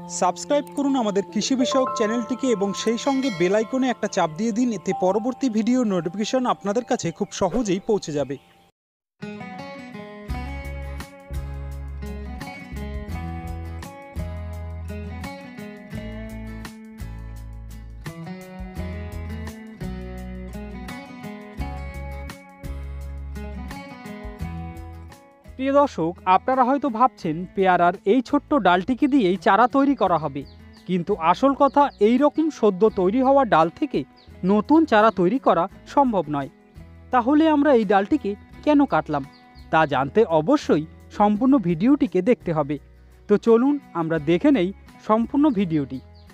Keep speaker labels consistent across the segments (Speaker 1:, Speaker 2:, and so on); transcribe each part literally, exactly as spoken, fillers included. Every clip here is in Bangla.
Speaker 1: সাবস্ক্রাইব করুন আমাদের কৃষি বিষয়ক চ্যানেলটিকে এবং সেই সঙ্গে বেল আইকনে একটা চাপ দিয়ে দিন, এতে পরবর্তী ভিডিও নোটিফিকেশন আপনাদের কাছে খুব সহজেই পৌঁছে যাবে।
Speaker 2: প্রিয় দর্শক, আপনারা হয়তো ভাবছেন পেয়ারার এই ছোট্ট ডালটিকে দিয়েই চারা তৈরি করা হবে, কিন্তু আসল কথা এই রকম সদ্য তৈরি হওয়া ডাল থেকে নতুন চারা তৈরি করা সম্ভব নয়। তাহলে আমরা এই ডালটিকে কেন কাটলাম তা জানতে অবশ্যই সম্পূর্ণ ভিডিওটিকে দেখতে হবে। তো চলুন আমরা দেখে নেই সম্পূর্ণ ভিডিওটি।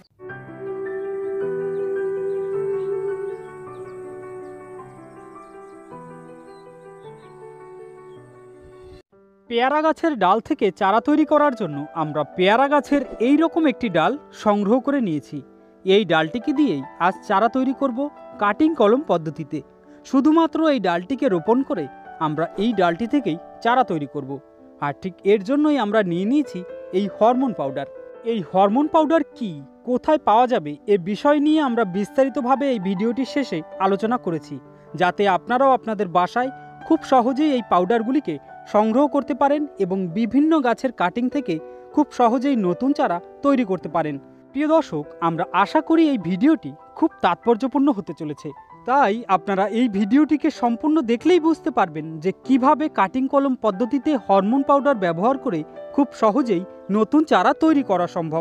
Speaker 2: পেয়ারা গাছের ডাল থেকে চারা তৈরি করার জন্য আমরা পেয়ারা গাছের এই রকম একটি ডাল সংগ্রহ করে নিয়েছি। এই ডালটিকে দিয়েই আজ চারা তৈরি করব কাটিং কলম পদ্ধতিতে। শুধুমাত্র এই ডালটিকে রোপণ করে আমরা এই ডালটি থেকেই চারা তৈরি করব। আর ঠিক এর জন্যই আমরা নিয়ে নিয়েছি এই হরমোন পাউডার। এই হরমোন পাউডার কি, কোথায় পাওয়া যাবে এ বিষয় নিয়ে আমরা বিস্তারিতভাবে এই ভিডিওটির শেষে আলোচনা করেছি, যাতে আপনারাও আপনাদের বাসায় খুব সহজেই এই পাউডারগুলিকে সংগ্রহ করতে পারেন এবং বিভিন্ন গাছের কাটিং থেকে খুব সহজেই নতুন চারা তৈরি করতে পারেন। প্রিয় দর্শক, আমরা আশা করি এই ভিডিওটি খুব তাৎপর্যপূর্ণ হতে চলেছে, তাই আপনারা এই ভিডিওটিকে সম্পূর্ণ দেখলেই বুঝতে পারবেন যে কিভাবে কাটিং কলম পদ্ধতিতে হরমোন পাউডার ব্যবহার করে খুব সহজেই নতুন চারা তৈরি করা সম্ভব।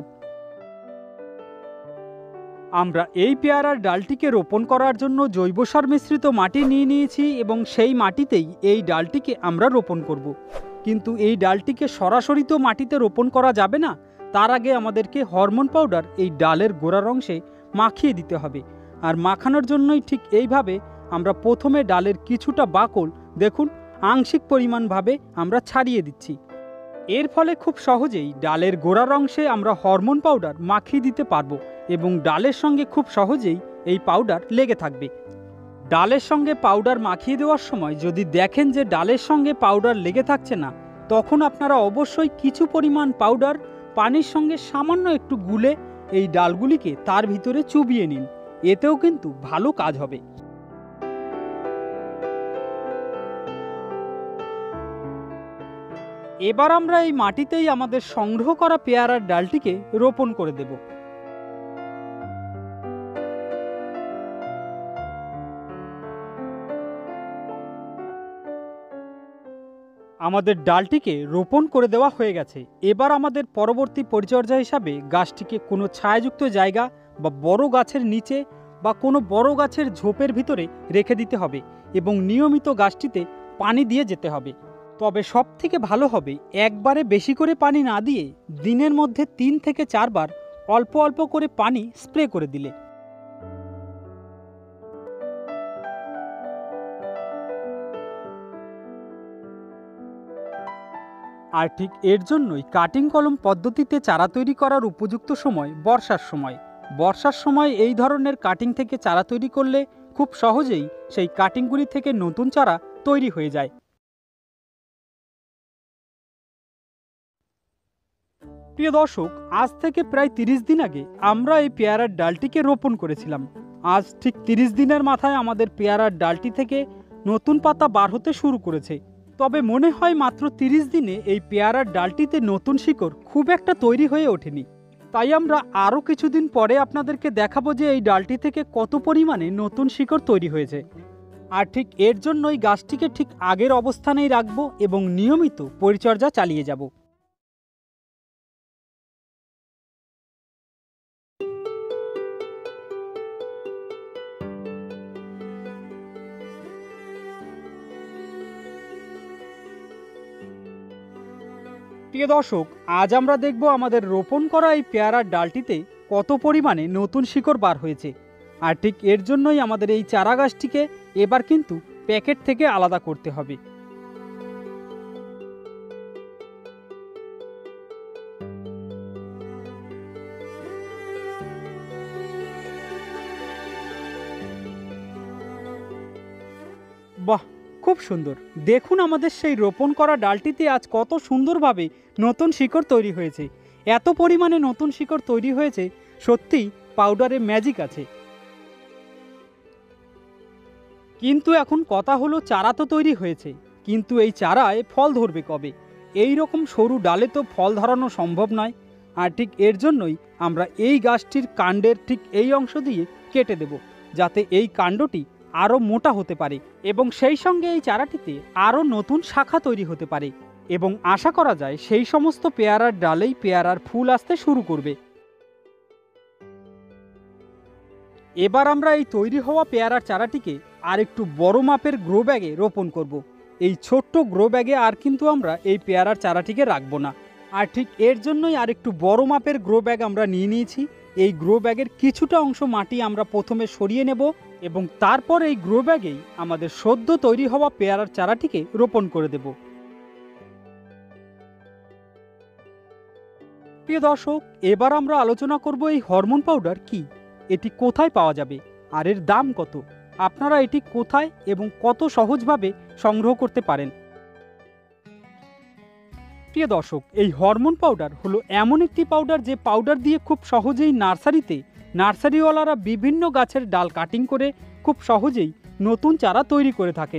Speaker 2: আমরা এই পেয়ারার ডালটিকে রোপণ করার জন্য জৈব সার মিশ্রিত মাটি নিয়ে নিয়েছি এবং সেই মাটিতেই এই ডালটিকে আমরা রোপণ করব। কিন্তু এই ডালটিকে সরাসরি তো মাটিতে রোপণ করা যাবে না, তার আগে আমাদেরকে হরমোন পাউডার এই ডালের গোড়ার অংশে মাখিয়ে দিতে হবে। আর মাখানোর জন্যই ঠিক এইভাবে আমরা প্রথমে ডালের কিছুটা বাকল দেখুন আংশিক পরিমাণভাবে আমরা ছাড়িয়ে দিচ্ছি। এর ফলে খুব সহজেই ডালের গোড়ার অংশে আমরা হরমোন পাউডার মাখিয়ে দিতে পারবো এবং ডালের সঙ্গে খুব সহজেই এই পাউডার লেগে থাকবে। ডালের সঙ্গে পাউডার মাখিয়ে দেওয়ার সময় যদি দেখেন যে ডালের সঙ্গে পাউডার লেগে থাকছে না, তখন আপনারা অবশ্যই কিছু পরিমাণ পাউডার পানির সঙ্গে সামান্য একটু গুলে এই ডালগুলিকে তার ভিতরে চুবিয়ে নিন, এতেও কিন্তু ভালো কাজ হবে। এবার আমরা এই মাটিতেই আমাদের সংগ্রহ করা পেয়ারার ডালটিকে রোপণ করে দেব। আমাদের ডালটিকে রোপণ করে দেওয়া হয়ে গেছে। এবার আমাদের পরবর্তী পরিচর্যা হিসাবে গাছটিকে কোনো ছায়াযুক্ত জায়গা বা বড় গাছের নিচে বা কোনো বড় গাছের ঝোপের ভিতরে রেখে দিতে হবে এবং নিয়মিত গাছটিতে পানি দিয়ে যেতে হবে। তবে সব থেকে ভালো হবে একবারে বেশি করে পানি না দিয়ে দিনের মধ্যে তিন থেকে চারবার অল্প অল্প করে পানি স্প্রে করে দিলে। আর ঠিক এর জন্যই কাটিং কলম পদ্ধতিতে চারা তৈরি করার উপযুক্ত সময় বর্ষার সময়। বর্ষার সময় এই ধরনের কাটিং থেকে চারা তৈরি করলে খুব সহজেই সেই কাটিংগুলি থেকে নতুন চারা তৈরি হয়ে যায়। প্রিয় দর্শক, আজ থেকে প্রায় তিরিশ দিন আগে আমরা এই পেয়ারার ডালটিকে রোপণ করেছিলাম। আজ ঠিক তিরিশ দিনের মাথায় আমাদের পেয়ারার ডালটি থেকে নতুন পাতা বার হতে শুরু করেছে। তবে মনে হয় মাত্র তিরিশ দিনে এই পেয়ারার ডালটিতে নতুন শিকড় খুব একটা তৈরি হয়ে ওঠেনি। তাই আমরা আরও কিছুদিন পরে আপনাদেরকে দেখাবো যে এই ডালটি থেকে কত পরিমাণে নতুন শিকড় তৈরি হয়েছে। আর ঠিক এর জন্যই গাছটিকে ঠিক আগের অবস্থানেই রাখবো এবং নিয়মিত পরিচর্যা চালিয়ে যাব। প্রিয় দর্শক, আজ আমরা দেখব আমাদের রোপণ করা এই পেয়ারার ডালটিতে কত পরিমাণে নতুন শিকড় বার হয়েছে। আর ঠিক এর জন্যই আমাদের এই চারা গাছটিকে এবার কিন্তু প্যাকেট থেকে আলাদা করতে হবে। বাহ, খুব সুন্দর। দেখুন আমাদের সেই রোপণ করা ডালটিতে আজ কত সুন্দরভাবে নতুন শিকড় তৈরি হয়েছে। এত পরিমাণে নতুন শিকড় তৈরি হয়েছে, সত্যিই পাউডারে ম্যাজিক আছে। কিন্তু এখন কথা হলো, চারা তো তৈরি হয়েছে, কিন্তু এই চারায় ফল ধরবে কবে? এই রকম সরু ডালে তো ফল ধরানো সম্ভব নয়। আর ঠিক এর জন্যই আমরা এই গাছটির কাণ্ডের ঠিক এই অংশ দিয়ে কেটে দেব, যাতে এই কাণ্ডটি আরও মোটা হতে পারে এবং সেই সঙ্গে এই চারাটিতে আরও নতুন শাখা তৈরি হতে পারে এবং আশা করা যায় সেই সমস্ত পেয়ারার ডালেই পেয়ারার ফুল আসতে শুরু করবে। এবার আমরা এই তৈরি হওয়া পেয়ারার চারাটিকে আর একটু বড় মাপের গ্রো ব্যাগে রোপণ করব। এই ছোট্ট গ্রো ব্যাগে আর কিন্তু আমরা এই পেয়ারার চারাটিকে রাখবো না। আর ঠিক এর জন্যই আর একটু বড় মাপের গ্রো ব্যাগ আমরা নিয়ে নিয়েছি। এই গ্রো ব্যাগের কিছুটা অংশ মাটি আমরা প্রথমে সরিয়ে নেব এবং তারপর এই গ্রো ব্যাগেই আমাদের সদ্য তৈরি হওয়া পেয়ারার চারাটিকে রোপণ করে দেব। প্রিয় দর্শক, এবার আমরা আলোচনা করব এই হরমোন পাউডার কি, এটি কোথায় পাওয়া যাবে আর এর দাম কত, আপনারা এটি কোথায় এবং কত সহজভাবে সংগ্রহ করতে পারেন। প্রিয় দর্শক, এই হরমোন পাউডার হলো এমন একটি পাউডার যে পাউডার দিয়ে খুব সহজেই নার্সারিতে নার্সারিওয়ালারা বিভিন্ন গাছের ডাল কাটিং করে খুব সহজেই নতুন চারা তৈরি করে থাকেন।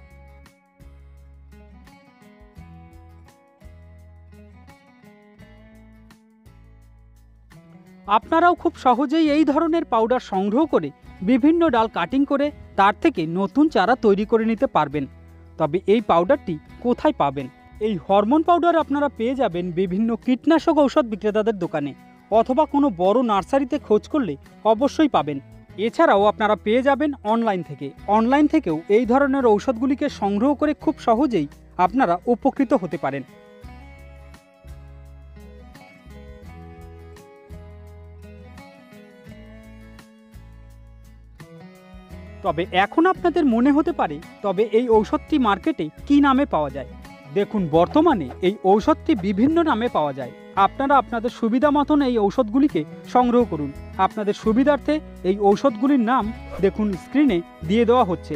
Speaker 2: আপনারাও খুব সহজেই এই ধরনের পাউডার সংগ্রহ করে বিভিন্ন ডাল কাটিং করে তার থেকে নতুন চারা তৈরি করে নিতে পারবেন। তবে এই পাউডারটি কোথায় পাবেন? এই হরমোন পাউডার আপনারা পেয়ে যাবেন বিভিন্ন কীটনাশক ঔষধ বিক্রেতাদের দোকানে অথবা কোনো বড় নার্সারিতে খোঁজ করলে অবশ্যই পাবেন। এছাড়াও আপনারা পেয়ে যাবেন অনলাইন থেকে। অনলাইন থেকেও এই ধরনের ঔষধগুলিকে সংগ্রহ করে খুব সহজেই আপনারা উপকৃত হতে পারেন। তবে এখন আপনাদের মনে হতে পারে, তবে এই ঔষধটি মার্কেটে কি নামে পাওয়া যায়? দেখুন, বর্তমানে এই ঔষধটি বিভিন্ন নামে পাওয়া যায়। আপনারা আপনাদের সুবিধা মতন এই ঔষধগুলিকে সংগ্রহ করুন। আপনাদের সুবিধার্থে এই ঔষধগুলির নাম দেখুন স্ক্রিনে দিয়ে দেওয়া হচ্ছে।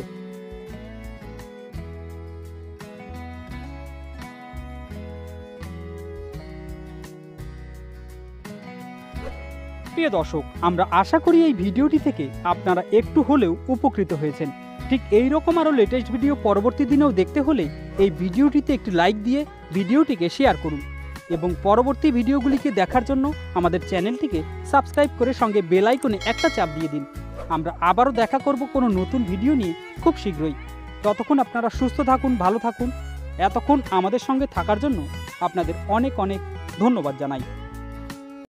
Speaker 2: প্রিয় দর্শক, আমরা আশা করি এই ভিডিওটি থেকে আপনারা একটু হলেও উপকৃত হয়েছেন। ঠিক এই রকম আরও লেটেস্ট ভিডিও পরবর্তী দিনেও দেখতে হলে এই ভিডিওটিতে একটি লাইক দিয়ে ভিডিওটিকে শেয়ার করুন এবং পরবর্তী ভিডিওগুলিকে দেখার জন্য আমাদের চ্যানেলটিকে সাবস্ক্রাইব করে সঙ্গে বেল আইকনে একটা চাপ দিয়ে দিন। আমরা আবারও দেখা করব কোনো নতুন ভিডিও নিয়ে খুব শীঘ্রই। ততক্ষণ আপনারা সুস্থ থাকুন, ভালো থাকুন। এতক্ষণ আমাদের সঙ্গে থাকার জন্য আপনাদের অনেক অনেক ধন্যবাদ জানাই।